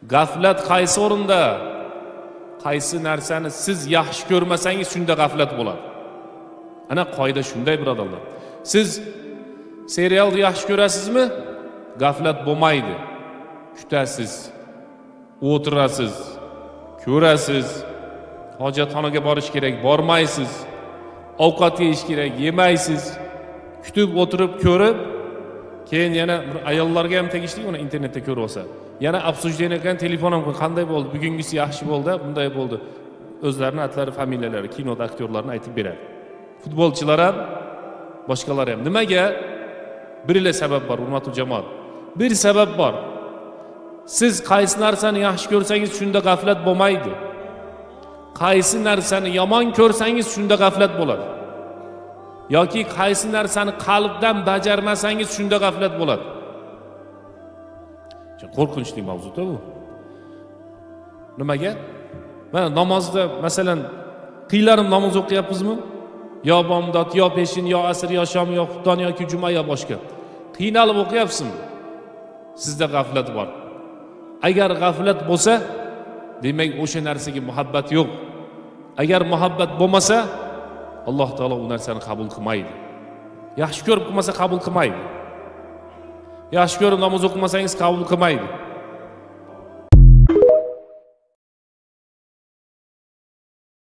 G'aflat qaysi o'rinda? Qaysi narsani siz yaxshi ko'rmasangiz shunda g'aflat bo'ladi. Ana qoida shunday birodarlar. Siz serialni yaxshi ko'rasizmi? G'aflat bo'lmaydi. Kutasiz, o'tirasiz, ko'rasiz. Hojatxonaga borish kerak, bormaysiz. Ovqat yeyish kerak, yemaysiz. Kutib o'tirib ko'rib, keyin yana bir ayollarga ham tegishli uni internetda ko'rib olsa. Yana обсуждение qilgan telefon ham qanday bo'ldi? Bugungisi yaxshi bo'ldi, bunday bo'ldi. O'zlarining atlari, familiyalari, kinoda aktyorlarni aytib beradi. Futbolchilar ham, boshqalar ham. Nimaga? Birla sabab bor, hurmatli jamoat. Bir sabab bor. Siz qaysi narsani yaxshi ko'rsangiz shunda g'aflat bo'lmaydi. Qaysi narsani yomon ko'rsangiz shunda g'aflat bo'ladi. Yoki qaysi narsani qalbdan bajarmasangiz shunda g'aflat bo'ladi. Qo'rqinchli mavzuda bu. Nimaga? Mana namozda masalan qiynalib namoz o'qiyapmizmi? Yo bomdod, yo peshin, yo asr, yo shom, yo xufton yoki juma yo boshqa. Qiynalib o'qiyapsizmi? Sizda g'aflat bor. Agar g'aflat bo'lsa, demak o'sha narsaga muhabbat yo'q. Agar muhabbat bo'lmasa, Alloh taolo u narsani qabul qilmaydi. Yaxshi ko'rib qilmasa qabul qilmaydi. Yaxshi ko'rib namoz o'qimasangiz qabul qilmaydi.